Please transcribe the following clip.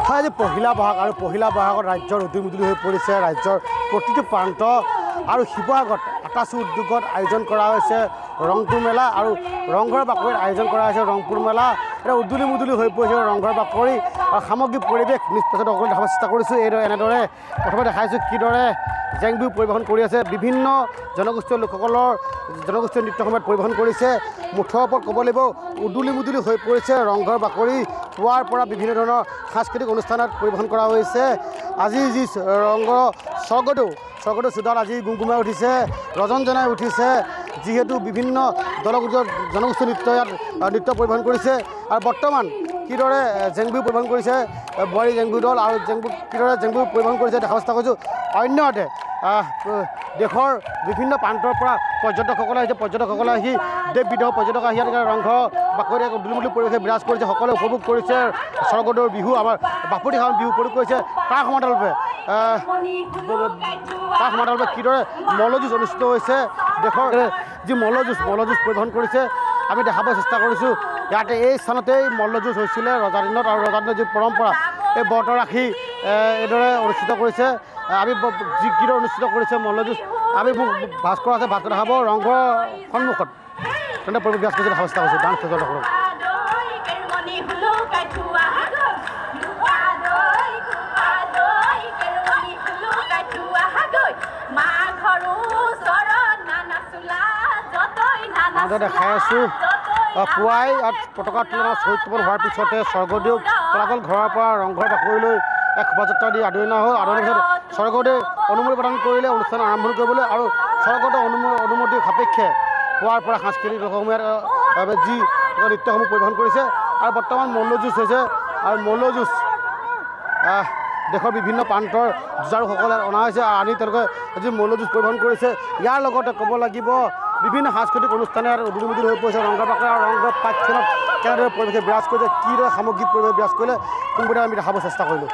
হয় আজি পহিলা বহাগ আৰু পহিলা বহাগত ৰাজ্যৰ উদ্যমুদুলি হৈ পৰিছে ৰাজ্যৰ প্ৰতিটো প্ৰান্ত আৰু শিৱসাগৰত আটাচু উদ্যোগত আয়োজন কৰা হৈছে ৰংপুৰ মেলা আৰু ৰংঘৰ বাকৰিত আয়োজন কৰা হৈছে ৰংপুৰ মেলা এটা উদ্যমী মুদুলি হৈ পৰিছে ৰংঘৰ বাকৰি আৰু সামগ্ৰিক পৰিৱেশ নিষ্পেষত অকল দেখাব চেষ্টা কৰিছোঁ এনেদৰে প্ৰথমে দেখাইছোঁ কিদৰে জেং বিহু পৰিৱেশন কৰি আছে বিভিন্ন জনগোষ্ঠীয় লোকসকলৰ জনগোষ্ঠীয় নৃত্য সময়ত পৰিৱেশন কৰিছে মুঠৰ ওপৰত ক'ব লাগিব উদুলি মুদুলি হৈ পৰিছে ৰংঘৰ বাকৰি পুৱাৰ পৰা বিভিন্ন ধৰণৰ সাংস্কৃতিক অনুষ্ঠানত পৰিৱেশন কৰা হৈছে আজি যি ৰংঘৰ স্বৰ্গদেউ চোতাল আজি গুমগুমাই উঠিছে ৰজন জনাই উঠিছে যিহেতু বিভিন্ন জনগোষ্ঠীয় নৃত্য ইয়াত নৃত্য পৰিৱেশন কৰিছে আৰু বৰ্তমান কিদৰে জেং বিহু পৰিৱেশন কৰিছে বোৱাৰী জেং বিহু দল আৰু কিদৰে জেং বিহু পৰিৱেশন কৰিছে দেখা চেষ্টা কৰিছোঁ অন্যহাতে দেশৰ বিভিন্ন প্ৰান্তৰ পৰা পৰ্যটকসকলে আহিছে পৰ্যটকসকলে আহি দেশ বিদেশৰ পৰ্যটক আহি ইয়াত ৰংঘৰ বাকৰি উদুলি মুদুলি পৰিৱেশে বিৰাজ কৰিছে সকলোৱে উপভোগ কৰিছে স্বৰ্গদেউৰ বিহু আমাৰ বাপুতিসাহোন বিহু উপভোগ কৰিছে তাৰ সমান্তৰালভাৱে কিদৰে মল্লযুঁজ অনুষ্ঠিত হৈছে দেশৰ যি মল্লযুঁজ পৰিৱেশন কৰিছে আমি দেখাব চেষ্টা কৰিছোঁ ইয়াতে এই স্থানতেই মল্লযুঁজ হৈছিলে ৰজাৰ দিনত আৰু ৰজাৰ দিনৰ যি পৰম্পৰা এই ব্ৰত ৰাখি এইদৰে অনুষ্ঠিত কৰিছে আমি যি কিদৰে অনুষ্ঠিত কৰিছে মল্লযুঁজ আমি মোক ভাস্কৰ আছে ভাস্কৰ দেখাব ৰংঘৰ সন্মুখত তেনে পৰিৱেশ ব্যাস কৰি দেখাব চেষ্টা কৰিছোঁ ডান্স পৰ্যটকসকলক দেখাই আছোঁ পুৱাই ইয়াত পতাকা উত্তোলন চৰিত্ৰপদ হোৱাৰ পিছতে স্বৰ্গদেউক তলাতল ঘৰৰ পৰা ৰংঘৰ বাকৰিলৈ এক শোভাযাত্ৰা দি আদৰণি হ'ল আদৰণিৰ পিছত স্বৰ্গদেৱে অনুমতি প্ৰদান কৰিলে অনুষ্ঠান আৰম্ভণি কৰিবলৈ আৰু স্বৰ্গদেউৰ অনুমতিৰ সাপেক্ষে পুৱাৰ পৰা সাংস্কৃতিক লোকসমূহে যি নৃত্যসমূহ পৰিৱেশন কৰিছে আৰু বৰ্তমান মল্লযুঁজ হৈছে আৰু মল্লযুঁজ দেশৰ বিভিন্ন প্ৰান্তৰ যুঁজাৰুসকলে অনা হৈছে আনি তেওঁলোকে যি মল্লযুঁজ পৰিৱেশন কৰিছে ইয়াৰ লগতে ক'ব লাগিব বিভিন্ন সাংস্কৃতিক অনুষ্ঠানে উদুলি মুদুলি হৈ পৰিছে ৰংঘৰ বাকৰি আৰু ৰংঘৰ পাঠখনত কেনেদৰে পৰিৱেশে বিৰাজ কৰিছে কিদৰে সামগ্ৰিক পৰিৱেশ বিৰাজ কৰিলে কোনবোৰে আমি দেখাব চেষ্টা কৰিলোঁ